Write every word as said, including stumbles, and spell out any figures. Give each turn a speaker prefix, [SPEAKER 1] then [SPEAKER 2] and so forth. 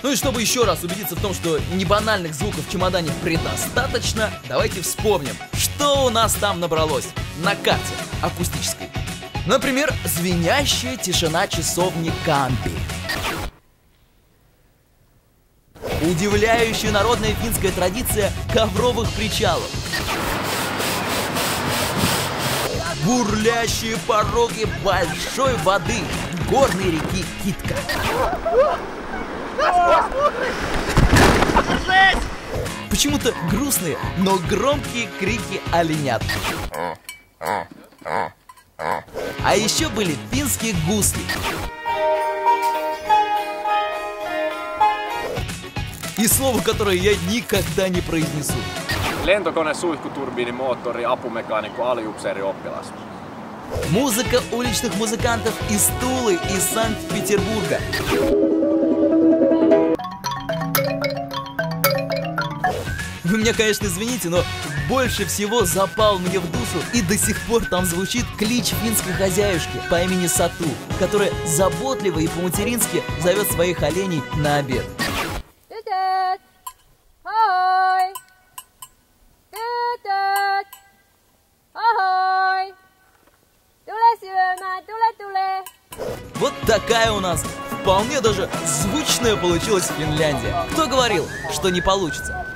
[SPEAKER 1] Ну и чтобы еще раз убедиться в том, что небанальных звуков в чемодане предостаточно, давайте вспомним, что у нас там набралось на карте акустической. Например, звенящая тишина часовни Кампи. Удивляющая народная финская традиция ковровых причалов. Бурлящие пороги большой воды горной реки Китка. Почему-то грустные, но громкие крики оленят. А еще были финские гусли. И слово, которое я никогда не произнесу.
[SPEAKER 2] Lentokone, suihkuturbiini, moottori, apumekaanikko, aliupseerioppilas.
[SPEAKER 1] Музыка уличных музыкантов из Тулы и Санкт-Петербурга. Вы меня, конечно, извините, но больше всего запал мне в душу, и до сих пор там звучит клич финской хозяюшки по имени Сату, которая заботливо и по-матерински зовет своих оленей на обед. Вот такая у нас вполне даже звучная получилась Финляндия. Кто говорил, что не получится?